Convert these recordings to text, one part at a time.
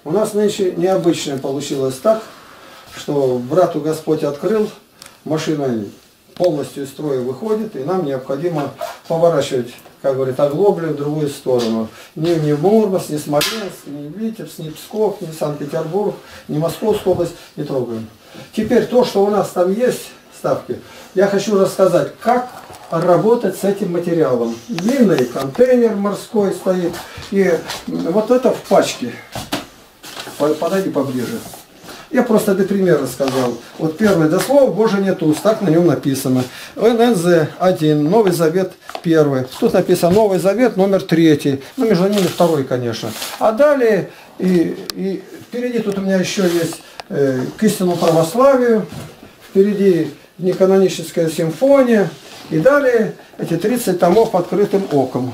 У нас нынче необычное получилось так, что брату Господь открыл, машина полностью из строя выходит, и нам необходимо поворачивать, как говорит, оглоблю в другую сторону. Ни Мурманск, ни Смоленск, ни Витебск, ни Псков, ни Санкт-Петербург, ни Московскую область не трогаем. Теперь то, что у нас там есть, ставки, я хочу рассказать, как работать с этим материалом. Длинный контейнер морской стоит, и вот это в пачке. Подойди поближе. Я просто для примера сказал. Вот первое, до слова Божия нет уст, так на нем написано. ННЗ 1, Новый Завет 1. Тут написано Новый Завет номер 3. Ну, между ними второй, конечно. А далее, и впереди тут у меня еще есть к истинному православию. Впереди неканоническая симфония. И далее эти 30 томов открытым оком.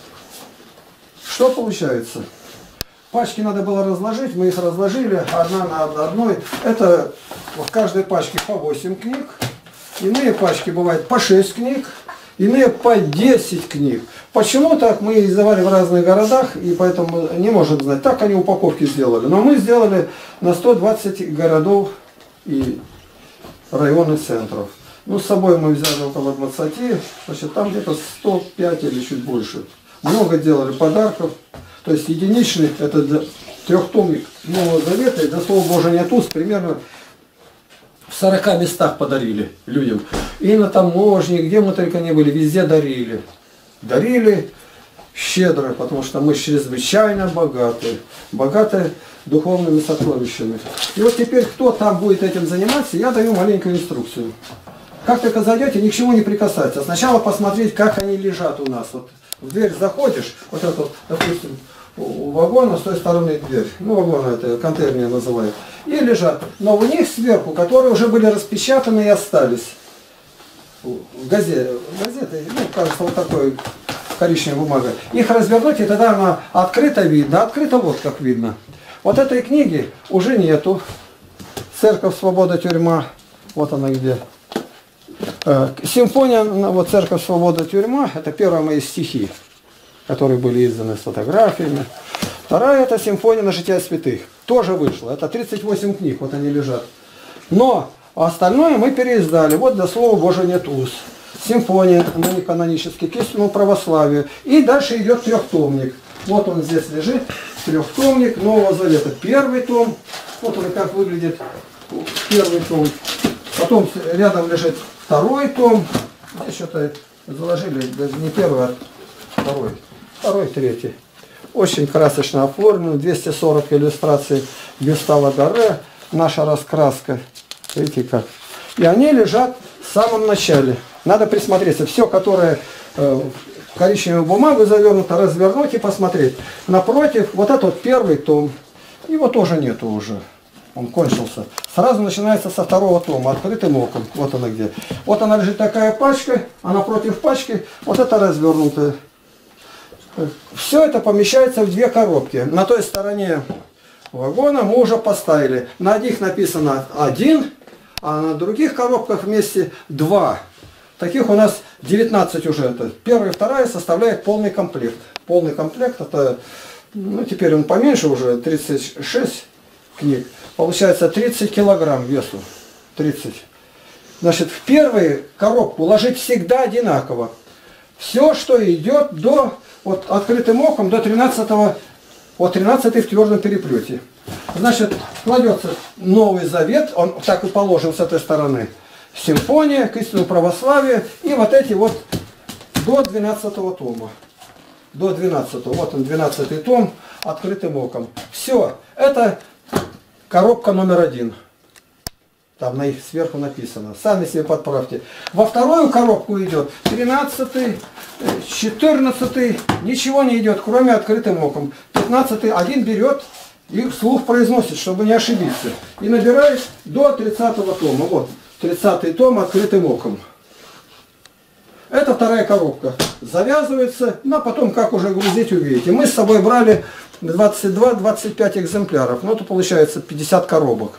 Что получается? Пачки надо было разложить, мы их разложили одна на одной. Это в каждой пачке по 8 книг. Иные пачки бывают по 6 книг, иные по 10 книг. Почему так? Мы издавали в разных городах, и поэтому не можем знать. Так они упаковки сделали. Но мы сделали на 120 городов и районных центров. Ну, с собой мы взяли около 20, значит, там где-то 105 или чуть больше. Много делали подарков. То есть единичный, это трехтомник Нового Завета, и до слова Божия нет уст, примерно в 40 местах подарили людям. И на таможне, где мы только не были, везде дарили. Дарили щедро, потому что мы чрезвычайно богаты. Богаты духовными сокровищами. И вот теперь, кто там будет этим заниматься, я даю маленькую инструкцию. Как только зайдете, ни к чему не прикасаться. Сначала посмотреть, как они лежат у нас. Вот в дверь заходишь, вот это, допустим, у вагона с той стороны дверь. Ну, вагона это контейнер называют. И лежат. Но у них сверху, которые уже были распечатаны и остались. Газеты, ну, кажется, вот такой коричневая бумага. Их развернуть, и тогда она открыто видно. Открыто вот как видно. Вот этой книги уже нету. Церковь, свобода, тюрьма. Вот она где. Симфония, вот Церковь, свобода, тюрьма, это первые мои стихи, которые были изданы с фотографиями. Вторая это симфония на жития святых, тоже вышла, это 38 книг, вот они лежат. Но остальное мы переиздали, вот до слова Божия нет уст. Симфония на неканонический, к истинному православию. И дальше идет трехтомник. Вот он здесь лежит, трехтомник Нового Завета. Первый том, вот он как выглядит, первый том. Потом рядом лежит второй том. Что-то заложили, даже не первый, а второй. Второй, третий. Очень красочно оформлен. 240 иллюстраций Гюстава Гарре. Наша раскраска. Видите как. И они лежат в самом начале. Надо присмотреться. Все, которое в коричневую бумагу завернуто, развернуть и посмотреть. Напротив, вот этот вот первый том. Его тоже нету уже. Он кончился. Сразу начинается со второго тома, открытым оком. Вот она где. Вот она лежит такая пачка, а напротив пачки вот это развернутое. Все это помещается в две коробки. На той стороне вагона мы уже поставили. На одних написано 1, а на других коробках вместе 2. Таких у нас 19 уже. Это первая и вторая составляет полный комплект. Полный комплект это, ну теперь он поменьше уже, 36 книг. Получается 30 килограмм весу. 30. Значит, в первую коробку ложить всегда одинаково. Все, что идет до, вот открытым оком, до 13-го, вот 13-й в твердом переплете. Значит, кладется Новый Завет, он так и положен с этой стороны. Симфония, к истинному православию, и вот эти вот до 12-го тома. До 12-го, вот он 12-й том, открытым оком. Все, это коробка номер 1. Там на их сверху написано. Сами себе подправьте. Во вторую коробку идет 13-й, 14-й. Ничего не идет, кроме открытым оком. 15-й один берет и вслух произносит, чтобы не ошибиться. И набирает до 30-го тома. Вот, 30-й том открытым оком. Это вторая коробка. Завязывается, но потом как уже грузить увидите. Мы с собой брали 22-25 экземпляров. Ну, это получается 50 коробок.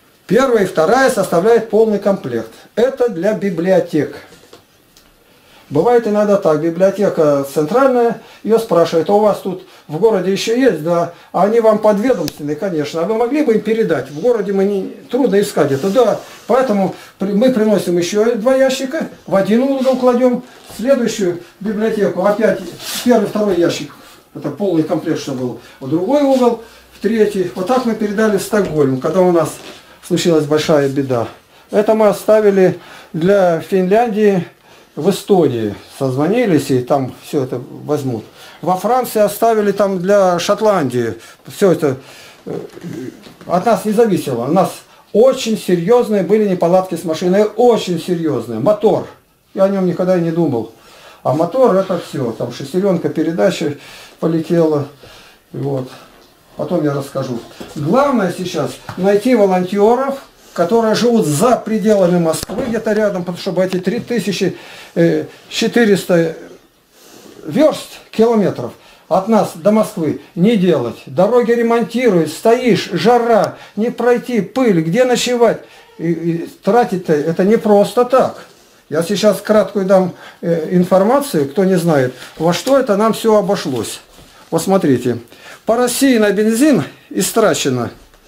Первая и вторая составляют полный комплект. Это для библиотек. Бывает иногда так, библиотека центральная, ее спрашивает, а у вас тут в городе еще есть? Да. А они вам подведомственные, конечно. А вы могли бы им передать? В городе трудно искать это. Да. Поэтому мы приносим еще 2 ящика, в один угол кладем, в следующую библиотеку опять первый, второй ящик. Это полный комплект, что был. В другой угол, в третий. Вот так мы передали в Стокгольм, когда у нас случилась большая беда. Это мы оставили для Финляндии, в Эстонии. Созвонились и там все это возьмут. Во Франции оставили там для Шотландии. Все это от нас не зависело. У нас очень серьезные были неполадки с машиной. Очень серьезные. Мотор. Я о нем никогда и не думал. А мотор это все. Там шестеренка передачи полетела. Вот. Потом я расскажу. Главное сейчас найти волонтеров, которые живут за пределами Москвы, где-то рядом, чтобы эти 3400 верст, километров от нас до Москвы не делать. Дороги ремонтируют, стоишь, жара, не пройти, пыль, где ночевать. И тратить-то это не просто так. Я сейчас краткую дам информацию, кто не знает, во что это нам все обошлось. Вот смотрите, по России на бензин истрачено,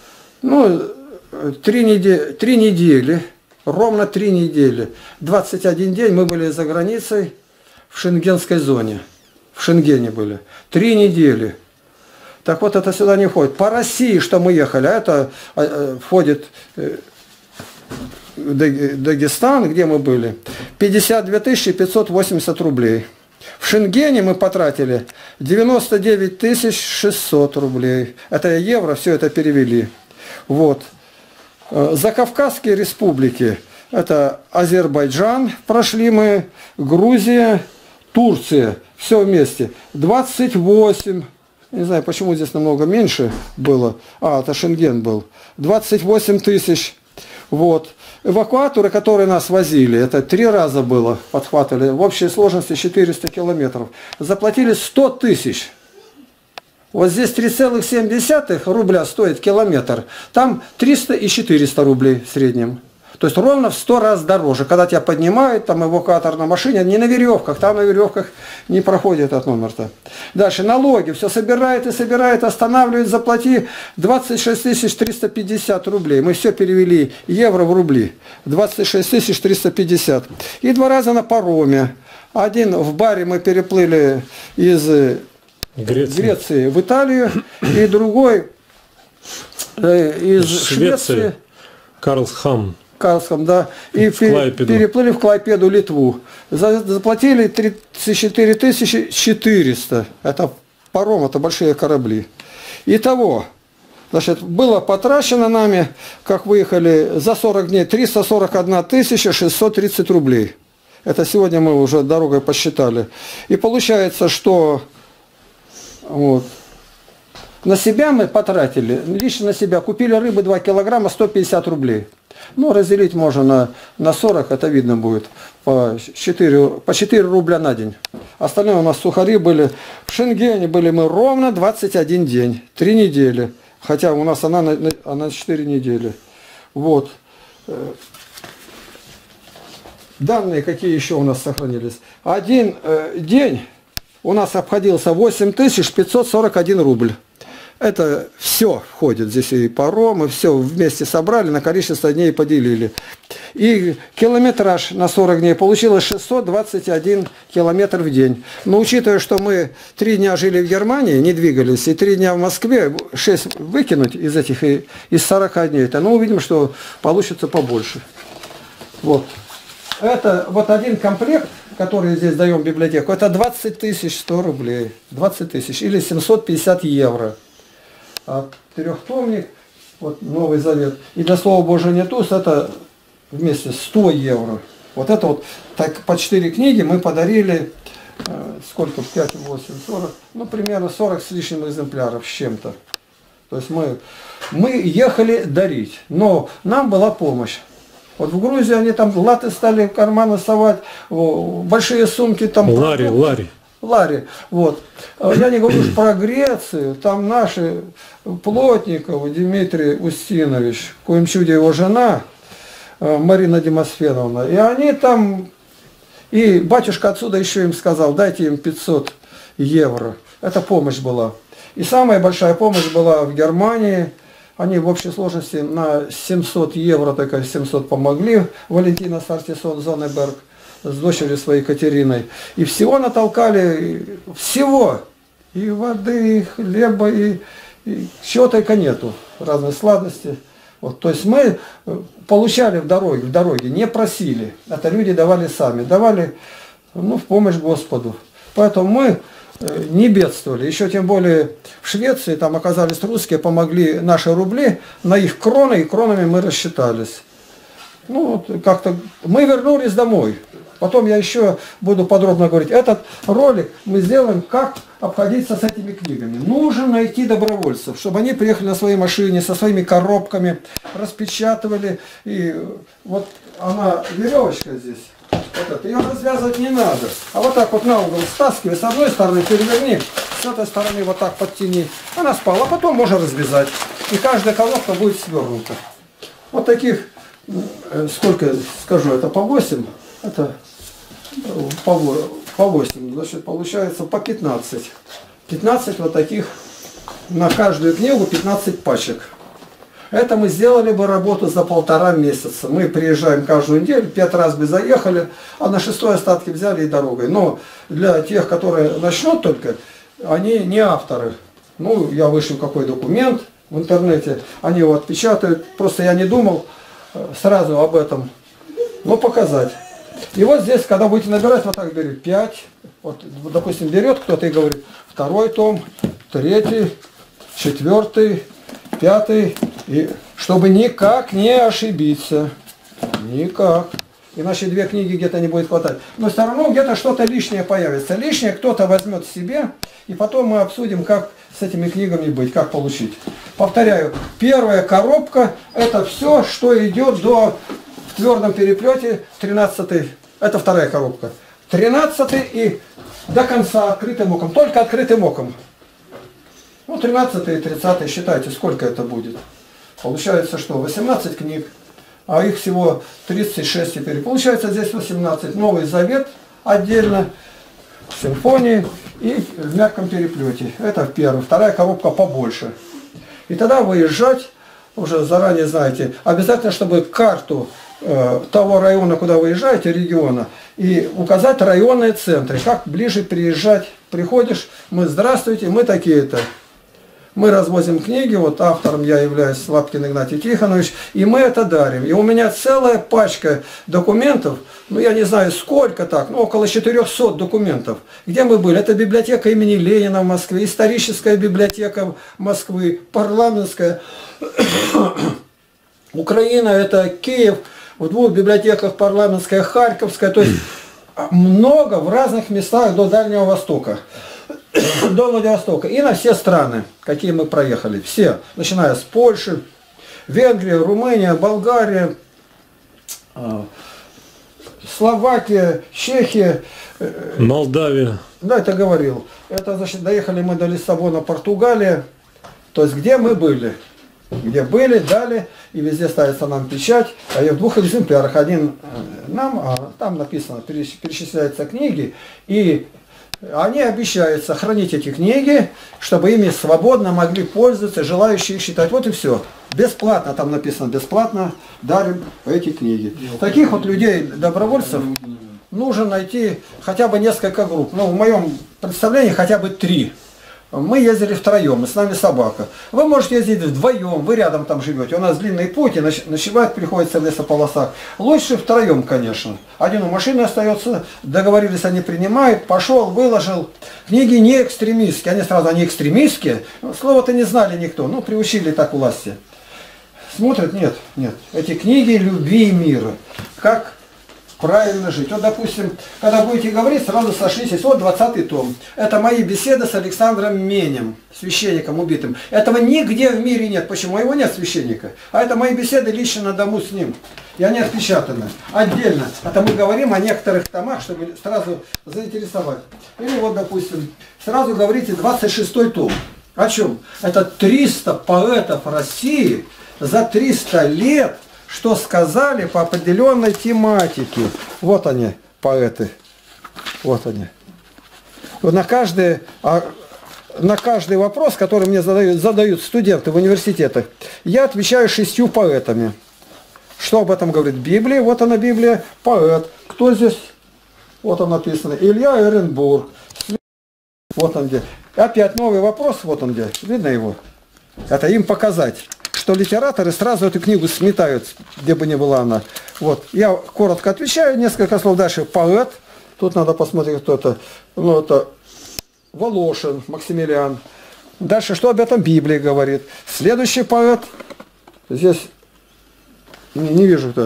3 недели, ровно 3 недели. 21 день мы были за границей в шенгенской зоне. В Шенгене были. 3 недели. Так вот, это сюда не входит. По России, что мы ехали, а это входит Дагестан, где мы были, 52 580 рублей. В Шенгене мы потратили 99 600 рублей. Это евро, все это перевели. Вот. Закавказские республики, это Азербайджан, прошли мы, Грузия, Турция, все вместе. 28, не знаю, почему здесь намного меньше было, это Шенген был, 28 тысяч. Вот. Эвакуаторы, которые нас возили, это 3 раза было, подхватывали, в общей сложности 400 километров, заплатили 100 тысяч. Вот здесь 3,7 рубля стоит километр, там 300 и 400 рублей в среднем. То есть ровно в 100 раз дороже. Когда тебя поднимают, там эвакуатор на машине, не на веревках, там на веревках не проходит этот номер-то. Дальше налоги, все собирает и собирает, останавливает, заплати 26 350 рублей. Мы все перевели евро в рубли. 26 350. И 2 раза на пароме. Один в баре мы переплыли из Греции в Италию, и другой из Швеции. Карлсхам, да, и переплыли в Клайпеду, Литву. Заплатили 34 400. Это паром, это большие корабли. Итого, значит, было потрачено нами, как выехали, за 40 дней 341 630 рублей. Это сегодня мы уже дорогой посчитали. И получается, что вот, на себя мы потратили, лично на себя, купили рыбы 2 килограмма 150 рублей. Разделить можно на 40, это видно будет, по 4 рубля на день. Остальное у нас сухари были. В Шенгене были мы ровно 21 день, 3 недели. Хотя у нас она на 4 недели. Вот. Данные какие еще у нас сохранились. Один день у нас обходился 8541 рубль. Это все входит. Здесь и паром, и все вместе собрали, на количество дней поделили. И километраж на 40 дней получилось 621 километр в день. Но учитывая, что мы 3 дня жили в Германии, не двигались, и 3 дня в Москве, 6 выкинуть из этих, из 40 дней, то увидим, что получится побольше. Вот. Это вот один комплект, который здесь даем в библиотеку, это 20 100 рублей. 20 тысяч или 750 евро. А трехтомник, вот Новый Завет, и для Слова Божия нетус, это вместе 100 евро. Вот это вот, так по 4 книги мы подарили, сколько, 5, 8, 40, примерно 40 с лишним экземпляров с чем-то. То есть мы ехали дарить, но нам была помощь. Вот в Грузии они там латы стали в карманы совать, большие сумки там. Лари. Вот. Я не говорю про Грецию, там наши Плотников, Дмитрий Устинович, коим чуде его жена, Марина Демосфеновна, и они там И батюшка отсюда еще им сказал, дайте им 500 евро. Это помощь была. И самая большая помощь была в Германии. Они в общей сложности на 700 евро, только 700 помогли. Валентина Сартисон Зоннеберг с дочерью своей Екатериной. И всего натолкали, всего. И воды, и хлеба, и чего только нету. Разные сладости. Вот, то есть мы получали в дороге, не просили. Это люди давали сами. Давали в помощь Господу. Поэтому мы не бедствовали. Еще тем более в Швеции там оказались русские, помогли наши рубли на их кроны, и кронами мы рассчитались. Ну, вот как-то мы вернулись домой. Потом я еще буду подробно говорить. Этот ролик мы сделаем, как обходиться с этими книгами. Нужно найти добровольцев, чтобы они приехали на своей машине, со своими коробками, распечатывали. И вот она, веревочка здесь. Вот это. Ее развязывать не надо. А вот так вот на угол стаскивай. С одной стороны переверни, с этой стороны вот так подтяни. Она спала, а потом можно развязать. И каждая коробка будет свернута. Вот таких, сколько скажу, это по 8. Это по 8. Значит, получается по 15. 15 вот таких, на каждую книгу 15 пачек. Это мы сделали бы работу за 1,5 месяца. Мы приезжаем каждую неделю, 5 раз бы заехали, а на 6-й остатки взяли и дорогой. Но для тех, которые начнут только, они не авторы. Ну, я вышлю какой документ в интернете, они его отпечатают. Просто я не думал сразу об этом, но показать. И вот здесь, когда будете набирать, вот так берет 5. Вот, допустим, берет кто-то и говорит, 2-й том, 3-й, 4-й, 5-й. И чтобы никак не ошибиться. Никак. Иначе 2 книги где-то не будет хватать. Но все равно где-то что-то лишнее появится. Лишнее кто-то возьмет себе. И потом мы обсудим, как с этими книгами быть, как получить. Повторяю, первая коробка – это все, что идет до... В твердом переплете 13-й. Это 2-я коробка. 13-й и до конца открытым оком. Только открытым оком. Ну, 13-й и 30-й, считайте, сколько это будет. Получается, что 18 книг, а их всего 36 теперь. Получается, здесь 18. Новый Завет отдельно, симфонии и в мягком переплете. Это первая. 2-я коробка побольше. И тогда выезжать, уже заранее знаете, обязательно, чтобы карту того района, куда выезжаете, региона, и указать районные центры, как ближе приезжать. Приходишь, мы здравствуйте, мы такие-то. Мы развозим книги, вот автором я являюсь, Лапкин Игнатий Тихонович, и мы это дарим. И у меня целая пачка документов, ну я не знаю сколько так, ну около 400 документов. Где мы были? Это библиотека имени Ленина в Москве, историческая библиотека Москвы, парламентская, Украина, это Киев, в 2 библиотеках, парламентская, Харьковская, то есть много в разных местах до Дальнего Востока. До Владивостока и на все страны, какие мы проехали. Все, начиная с Польши, Венгрия, Румыния, Болгария, Словакия, Чехия. Молдавия. Да, это говорил. Это, значит, доехали мы до Лиссабона, Португалия. То есть, где мы были. Где были, дали, и везде ставится нам печать. А я в 2 экземплярах. Один нам, а там написано, перечисляются книги, и они обещают сохранить эти книги, чтобы ими свободно могли пользоваться, желающие их читать. Вот и все. Бесплатно, там написано, бесплатно дарим эти книги. Таких вот людей, добровольцев, нужно найти хотя бы несколько групп. Ну, в моем представлении хотя бы 3. Мы ездили втроем, и с нами собака. Вы можете ездить вдвоем, вы рядом там живете. У нас длинный путь, и ночевать приходится в лесополосах. Лучше втроем, конечно. Один у машины остается, договорились, они принимают, пошел, выложил. Книги не экстремистские, они сразу, они экстремистские. Слово-то не знали никто, ну, приучили так власти. Смотрят, нет, нет. Эти книги любви и мира. Как правильно жить. Вот, допустим, когда будете говорить, сразу сошлитесь. Вот 20-й том. Это мои беседы с Александром Менем, священником убитым. Этого нигде в мире нет. Почему? Его нет священника. А это мои беседы лично на дому с ним. И они отпечатаны. Отдельно. Это мы говорим о некоторых томах, чтобы сразу заинтересовать. Или вот, допустим, сразу говорите 26-й том. О чем? Это 300 поэтов России за 300 лет, что сказали по определенной тематике. Вот они, поэты. Вот они. Вот на каждый вопрос, который мне задают студенты в университетах, я отвечаю 6 поэтами. Что об этом говорит Библия? Вот она Библия, поэт. Кто здесь? Вот он написано. Илья Эренбург. Вот он где. Опять новый вопрос, вот он где. Видно его? Это им показать, что литераторы сразу эту книгу сметают, где бы ни была она. Вот. Я коротко отвечаю, несколько слов дальше. Поэт. Тут надо посмотреть, кто это. Ну, это Волошин, Максимилиан. Дальше, что об этом Библия говорит. Следующий поэт. Здесь не вижу кто.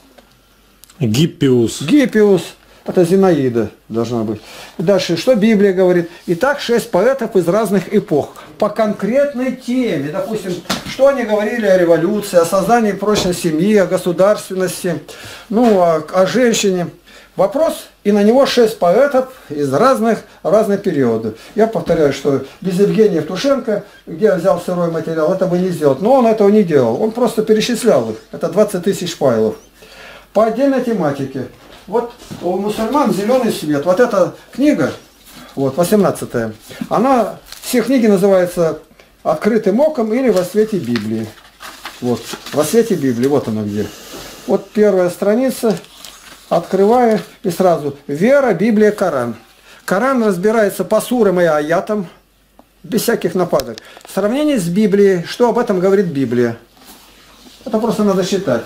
Гиппиус. Гиппиус. Это Зинаида должна быть. Дальше, что Библия говорит. Итак, 6 поэтов из разных эпох. По конкретной теме. Допустим, что они говорили о революции, о создании прочной семьи, о государственности, ну, о женщине. Вопрос, и на него 6 поэтов из разных периодов. Я повторяю, что без Евгения Евтушенко, где я взял сырой материал, это бы не сделать. Но он этого не делал. Он просто перечислял их. Это 20 тысяч файлов. По отдельной тематике. Вот у мусульман зеленый свет. Вот эта книга, вот 18-я, она, все книги называются «Открытым оком» или «Во свете Библии». Вот, «Во свете Библии», вот она где. Вот первая страница, открываю и сразу «Вера, Библия, Коран». Коран разбирается по сурам и аятам, без всяких нападок. Сравнение с Библией, что об этом говорит Библия. Это просто надо читать.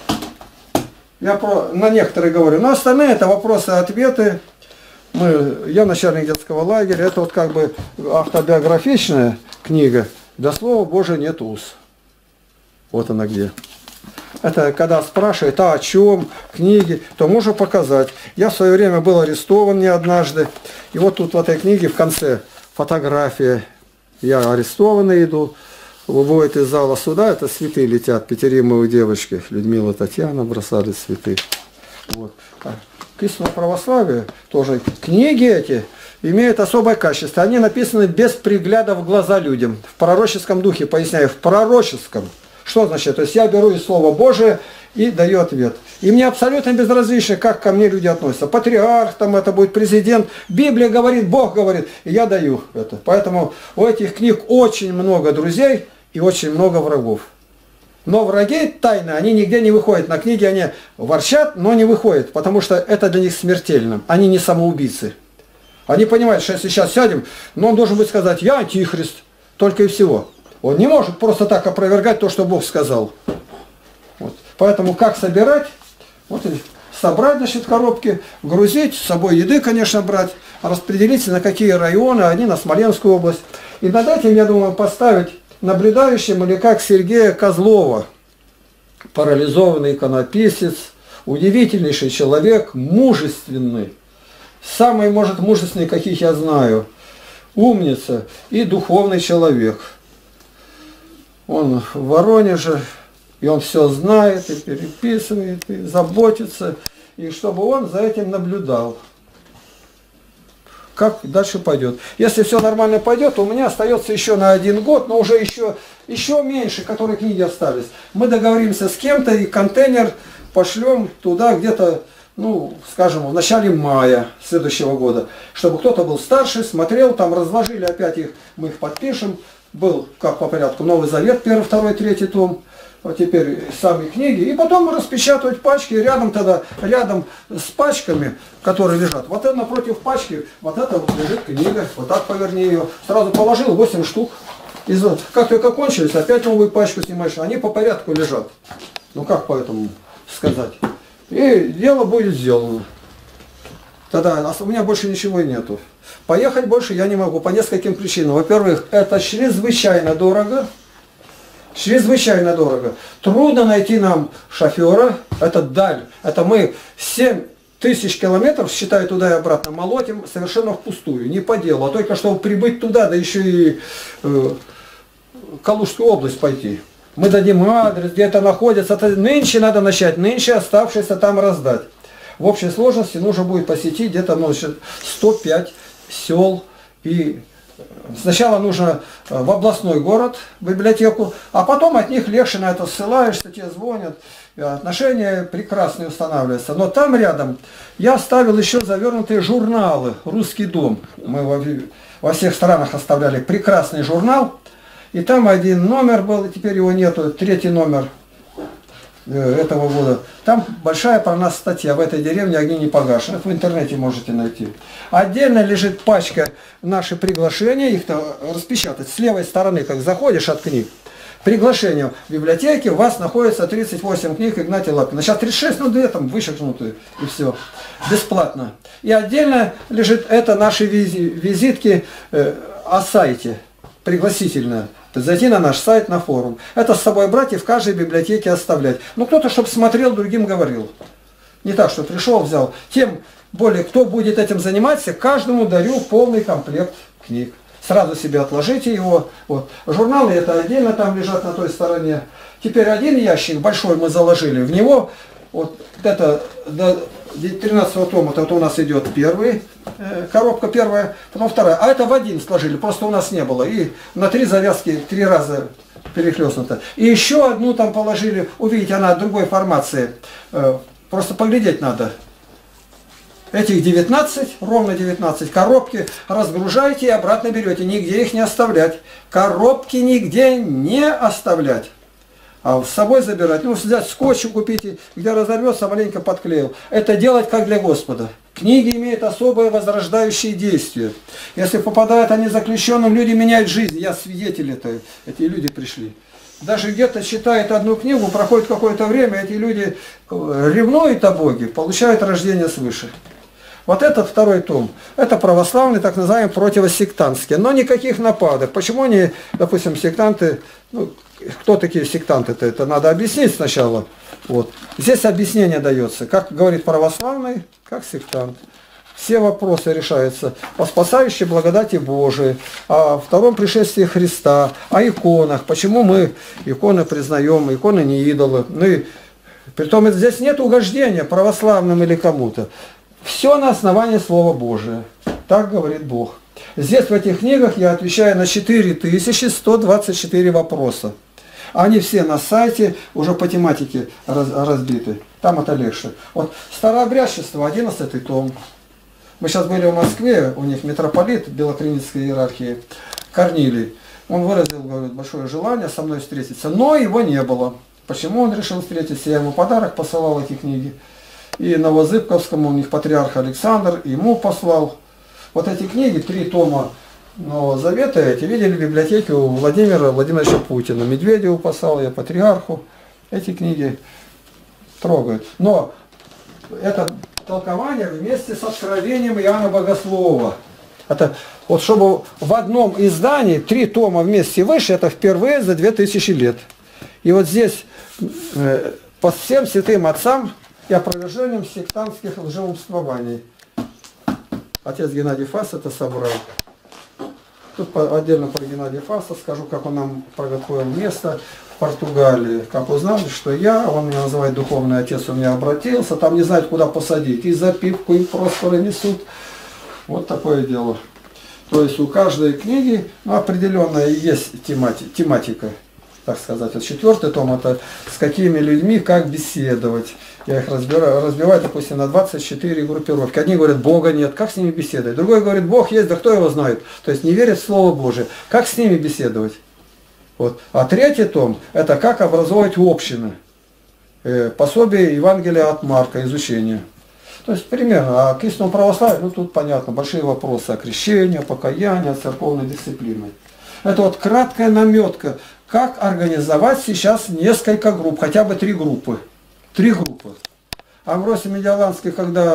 Я на некоторые говорю, но остальные это вопросы-ответы. Я начальник детского лагеря, это вот как бы автобиографичная книга. До слова Божия нет уз. Вот она где. Это когда спрашивают, о чем книги, то можно показать. Я в свое время был арестован не однажды. И вот тут в этой книге в конце фотография. Я арестованный иду. Выводят из зала суда, это цветы летят, пятеримовые девочки, Людмила, Татьяна бросали цветы. Вот. К истинному православию тоже книги эти имеют особое качество. Они написаны без пригляда в глаза людям. В пророческом духе, поясняю, в пророческом. Что значит? То есть я беру из Слова Божие и даю ответ. И мне абсолютно безразлично, как ко мне люди относятся. Патриарх, там это будет президент. Библия говорит, Бог говорит. И я даю это. Поэтому у этих книг очень много друзей и очень много врагов. Но враги тайно, они нигде не выходят. На книге они ворчат, но не выходят, потому что это для них смертельно. Они не самоубийцы. Они понимают, что если сейчас сядем, но он должен быть сказать, я антихрист, только и всего. Он не может просто так опровергать то, что Бог сказал. Вот. Поэтому как собирать? Вот собрать, значит, коробки, грузить, с собой еды, конечно, брать, распределить на какие районы, они на Смоленскую область. И над этим, я думаю, поставить наблюдающим или как Сергея Козлова, парализованный иконописец, удивительнейший человек, мужественный, самый, может, мужественный, каких я знаю, умница и духовный человек. Он в Воронеже, и он все знает, и переписывает, и заботится, и чтобы он за этим наблюдал. Как дальше пойдет. Если все нормально пойдет, то у меня остается еще на 1 год, но уже еще меньше, которые книги остались. Мы договоримся с кем-то и контейнер пошлем туда где-то, ну, скажем, в начале мая следующего года. Чтобы кто-то был старше, смотрел, там разложили опять их, мы их подпишем. Был, как по порядку, Новый Завет, 1, 2, 3 том. Вот теперь сами книги, и потом распечатывать пачки, рядом с пачками, которые лежат, вот это напротив пачки, вот это вот лежит книга, вот так поверни ее, сразу положил 8 штук, как только кончились, опять новую пачку снимаешь, они по порядку лежат, ну как поэтому сказать, и дело будет сделано. Тогда у меня больше ничего нету. Поехать больше я не могу по нескольким причинам. Во-первых, это чрезвычайно дорого. Чрезвычайно дорого. Трудно найти нам шофера. Это даль. Это мы 7 тысяч километров, считай, туда и обратно, молотим совершенно впустую. Не по делу. А только чтобы прибыть туда, да еще и Калужскую область пойти. Мы дадим адрес, где это находится. Это нынче надо начать. Нынче оставшееся там раздать. В общей сложности нужно будет посетить где-то 105 сел. И сначала нужно в областной город, в библиотеку, а потом от них легче на это ссылаешься, тебе звонят. отношения прекрасные устанавливаются. Но там рядом я оставил еще завернутые журналы «Русский дом». Мы во всех странах оставляли прекрасный журнал. И там один номер был, и теперь его нету, 3-й номер этого года. Там большая про нас статья «В этой деревне огни не погашены». В интернете можете найти. Отдельно лежит пачка наши приглашения, их-то распечатать. С левой стороны, как заходишь от книг, приглашение в библиотеке, у вас находится 38 книг Игнатия Лапина. Сейчас 36, ну 2 там вычеркнутые, и все. Бесплатно. И отдельно лежит это наши визитки о сайте, пригласительная. Зайти на наш сайт, на форум. Это с собой брать и в каждой библиотеке оставлять. Ну, кто-то, чтобы смотрел, другим говорил. Не так, что пришел, взял. Тем более, кто будет этим заниматься, каждому дарю полный комплект книг. Сразу себе отложите его. Вот. Журналы это отдельно там лежат на той стороне. Теперь один ящик большой мы заложили. В него вот это до 13-го тома, это вот у нас идет первый, коробка первая, потом вторая. А это в один сложили, просто у нас не было. И на 3 завязки 3 раза перехлестнуто. И еще одну там положили, увидите, она другой формации. Просто поглядеть надо. Этих 19, ровно 19 коробки, разгружайте и обратно берете. Нигде их не оставлять. Коробки нигде не оставлять. А с собой забирать. Ну, взять скотч купите, где разорвется, маленько подклеил. Это делать как для Господа. Книги имеют особое возрождающее действие. Если попадают они заключенным, люди меняют жизнь. Я свидетель этого. Эти люди пришли. Даже где-то читают одну книгу, проходит какое-то время, эти люди ревнуют о Боге, получают рождение свыше. Вот этот 2-й том, это православный, так называемый, противосектантский. Но никаких нападок. Почему они, допустим, сектанты, ну, кто такие сектанты-то? Это надо объяснить сначала. Вот. Здесь объяснение дается, как говорит православный, как сектант. Все вопросы решаются по спасающей благодати Божией, о втором пришествии Христа, о иконах. Почему мы иконы признаем, иконы не идолы. Ну и, притом здесь нет угождения православным или кому-то. Все на основании Слова Божия. Так говорит Бог. Здесь в этих книгах я отвечаю на 4124 вопроса. Они все на сайте, уже по тематике разбиты. Там это легче. Вот старообрядчество, 11-й том. Мы сейчас были в Москве, у них митрополит Белокреницкой иерархии Корнилий. Он выразил, говорит, большое желание со мной встретиться, но его не было. Почему он решил встретиться? Я ему подарок посылал, эти книги. И Новозыбковскому у них патриарх Александр ему послал. Вот эти книги, 3 тома Нового Завета, эти видели в библиотеке у Владимира Владимировича Путина. Медведеву послал, я патриарху. Эти книги трогают. Но это толкование вместе с откровением Иоанна Богослова. Это вот чтобы в одном издании 3 тома вместе выше, это впервые за 2000 лет. И вот здесь по всем святым отцам и опровержением сектантских лжеумствований. Отец Геннадий Фас это собрал. Тут отдельно про Геннадия Фаса скажу, как он нам приготовил место в Португалии. Как узнали, что он меня называет духовный отец, у меня обратился, там не знают, куда посадить. И запивку, и просфоры несут. Вот такое дело. То есть у каждой книги определенная есть тематика. Так сказать. Вот 4-й том это с какими людьми, как беседовать. Я их разбиваю, допустим, на 24 группировки. Одни говорят, Бога нет, как с ними беседовать? Другой говорит, Бог есть, да кто его знает? То есть не верит в Слово Божие. Как с ними беседовать? Вот. А 3-й том это как образовывать общины. Пособие Евангелия от Марка, изучение. То есть примерно. А к истинному православию, ну тут понятно, большие вопросы о крещении, о покаянии, о церковной дисциплине. Это вот краткая наметка. Как организовать сейчас несколько групп, хотя бы 3 группы. 3 группы. Амвросий Медиаланский, когда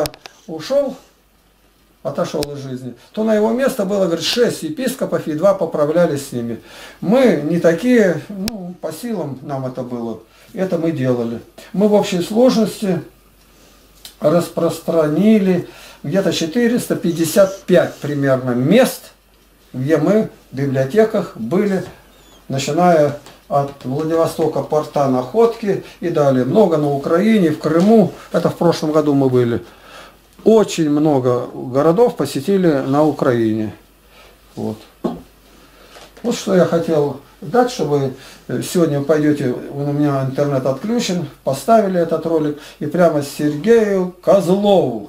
отошел из жизни, то на его место было, говорит, 6 епископов и 2 поправлялись с ними. Мы не такие, ну, по силам нам это было. Это мы делали. Мы в общей сложности распространили где-то 455 примерно мест, где мы в библиотеках были, начиная от Владивостока, порта Находки и далее. Много на Украине, в Крыму. Это в прошлом году мы были. Очень много городов посетили на Украине. Вот. Вот что я хотел дать, чтобы сегодня вы пойдете, у меня интернет отключен, поставили этот ролик, и прямо Сергею Козлову,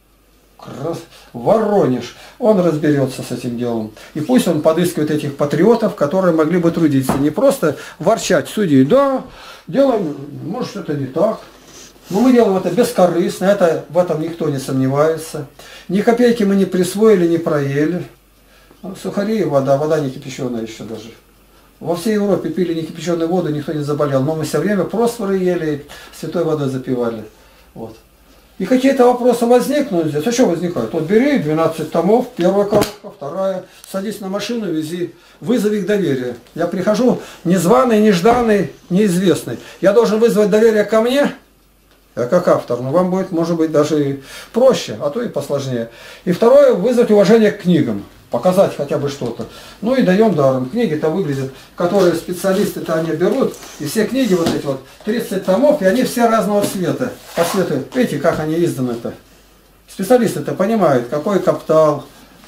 Воронеж, он разберется с этим делом. И пусть он подыскивает этих патриотов, которые могли бы трудиться. Не просто ворчать судьи, да, делаем, может это не так. Но мы делаем это бескорыстно, это, в этом никто не сомневается. Ни копейки мы не присвоили, не проели. Сухари и вода, вода не кипяченая еще даже. Во всей Европе пили не кипяченую воду, никто не заболел. Но мы все время просфоры ели, святой водой запивали. Вот. И какие-то вопросы возникнут здесь. А что возникает? Вот бери 12 томов, первая коробка, вторая. Садись на машину, вези. Вызови их доверие. Я прихожу незваный, нежданный, неизвестный. Я должен вызвать доверие ко мне, я как автор, но вам будет, может быть, даже и проще, а то и посложнее. И второе, вызвать уважение к книгам. Показать хотя бы что-то. Ну и даем даром. Книги-то выглядят, которые специалисты-то они берут, и все книги вот эти вот, 30 томов, и они все разного цвета. По цвету, видите, как они изданы-то. Специалисты-то понимают, какой каптал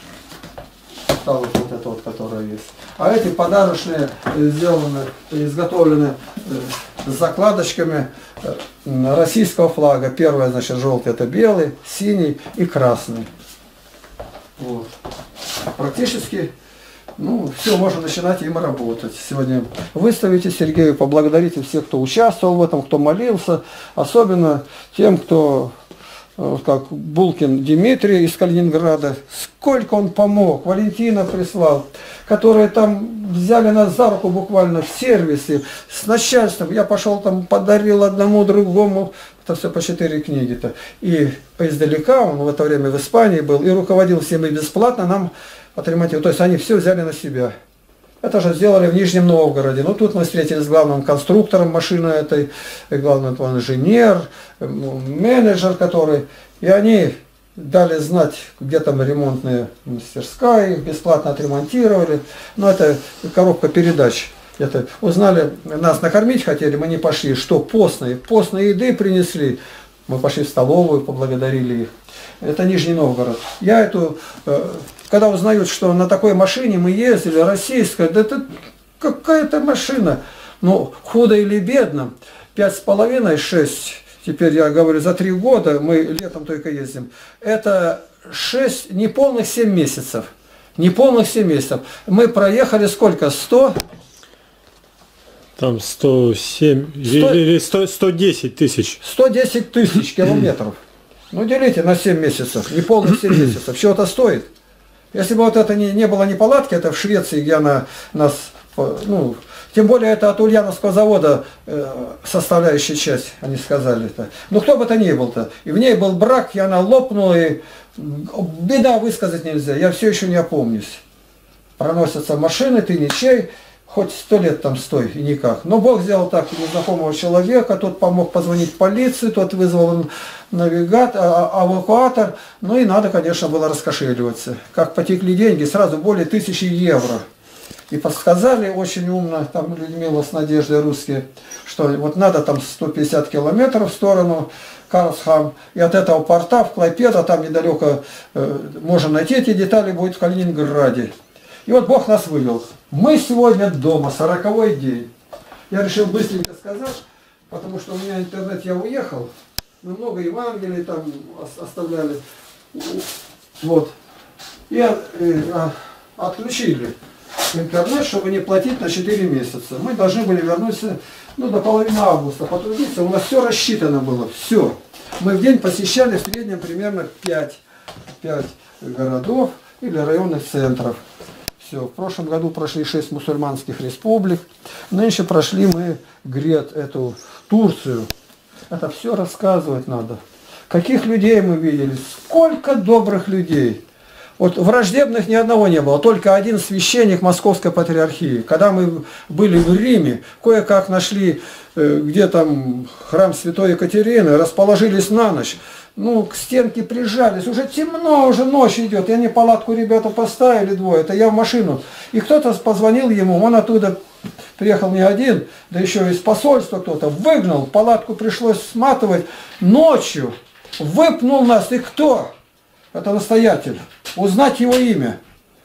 вот это вот, которое есть. А эти подарочные сделаны, изготовлены с закладочками российского флага. Первое, значит, желтый, это белый, синий и красный. Вот. Практически, ну, все, можно начинать им работать. Сегодня выставите Сергею, поблагодарите всех, кто участвовал в этом, кто молился, особенно тем, кто, как Булкин Дмитрий из Калининграда, сколько он помог, Валентина прислал, которые там взяли нас за руку буквально в сервисе, с начальством. Я пошел там, подарил одному, другому, это все по 4 книги-то. И издалека, он в это время в Испании был, и руководил всем и бесплатно нам отремонтировал. То есть они все взяли на себя. Это же сделали в Нижнем Новгороде. Ну тут мы встретились с главным конструктором машины этой, главный инженер, менеджер который. И они дали знать, где там ремонтная мастерская, их бесплатно отремонтировали. Но это коробка передач. Это узнали, нас накормить хотели, мы не пошли. Что, постные еды принесли. Мы пошли в столовую, поблагодарили их. Это Нижний Новгород. Я эту, когда узнают, что на такой машине мы ездили, российская, да это какая-то машина. Ну, худо или бедно, 5,5-6, теперь я говорю, за 3 года, мы летом только ездим, это 6, неполных 7 месяцев. Неполных 7 месяцев. Мы проехали сколько? 100? Там 107 или 110 тысяч. 110 тысяч километров. Ну, делите на 7 месяцев, неполных 7 месяцев. Чего-то стоит. Если бы вот это не было неполадки, это в Швеции, где она нас, ну, тем более это от Ульяновского завода составляющая часть, они сказали-то. Ну, кто бы это ни был-то. И в ней был брак, и она лопнула, и беда высказать нельзя. Я все еще не опомнюсь. Проносятся машины, ты ничей. Хоть 100 лет там стой, и никак. Но Бог сделал так, незнакомого человека, тот помог позвонить в полицию, тот вызвал навигатор, эвакуатор. Ну и надо, конечно, было раскошеливаться. Как потекли деньги, сразу более 1000 евро. И подсказали очень умно, там Людмила с Надеждой русские, что вот надо там 150 километров в сторону Карлсхам. И от этого порта в Клайпеда, там недалеко можно найти эти детали, будет в Калининграде. И вот Бог нас вывел. Мы сегодня дома, 40-й день. Я решил быстренько сказать, потому что у меня интернет, я уехал. Мы много Евангелий там оставляли. Вот. И отключили интернет, чтобы не платить на 4 месяца. Мы должны были вернуться, ну, до половины августа, потрудиться. У нас все рассчитано было, все. Мы в день посещали в среднем примерно 5 городов или районных центров. Все. В прошлом году прошли 6 мусульманских республик. Нынче прошли мы Грет, эту Турцию. Это все рассказывать надо. Каких людей мы видели, сколько добрых людей. Вот враждебных ни одного не было, только один священник Московской патриархии. Когда мы были в Риме, кое-как нашли, где там храм Святой Екатерины, расположились на ночь. Ну, к стенке прижались, уже темно, уже ночь идет. И они палатку ребята поставили двое, это я в машину. И кто-то позвонил ему, он оттуда приехал не один, да еще из посольства кто-то, выгнал, палатку пришлось сматывать ночью, выпнул нас. И кто? Это настоятель. Узнать его имя.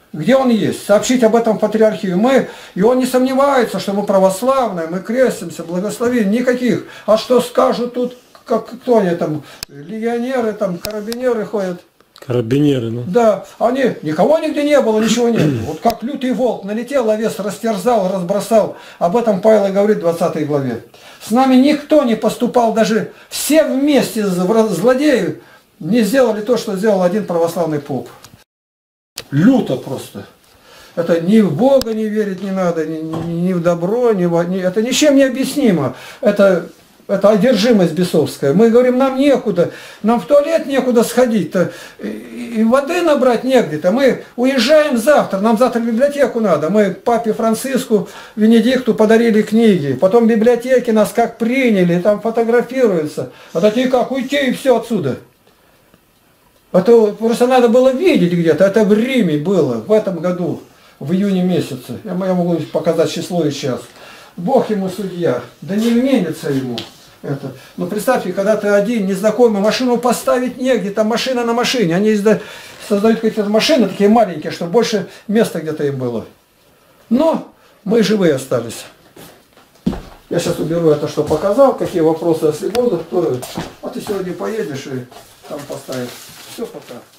Где он есть? Сообщить об этом в патриархию. И он не сомневается, что мы православные, мы крестимся, благословим, никаких. А что скажут тут, кто они там, легионеры, там, карабинеры ходят? Карабинеры, ну. Да, они, никого нигде не было, ничего нет. Вот как лютый волк налетел, овес растерзал, разбросал. Об этом Павел и говорит в 20 главе. С нами никто не поступал, даже все вместе злодеи не сделали то, что сделал один православный поп. Люто просто. Это ни в Бога не верить не надо, ни в добро, это ничем не объяснимо. Это одержимость бесовская. Мы говорим, нам некуда, нам в туалет некуда сходить-то, и воды набрать негде-то. Мы уезжаем завтра, нам завтра в библиотеку надо. Мы папе Франциску, Венедикту подарили книги, потом в библиотеке нас как приняли, там фотографируются. А такие как уйти и все отсюда. Это просто надо было видеть где-то, это в Риме было, в этом году, в июне месяце. Я могу показать число и час. Бог ему судья, да не вменится ему это. Но представьте, когда ты один, незнакомый, машину поставить негде, там машина на машине. Они создают какие-то машины такие маленькие, чтобы больше места где-то им было. Но мы живые остались. Я сейчас уберу это, что показал, какие вопросы, если будут, то... А ты сегодня поедешь и там поставишь. Все, пока.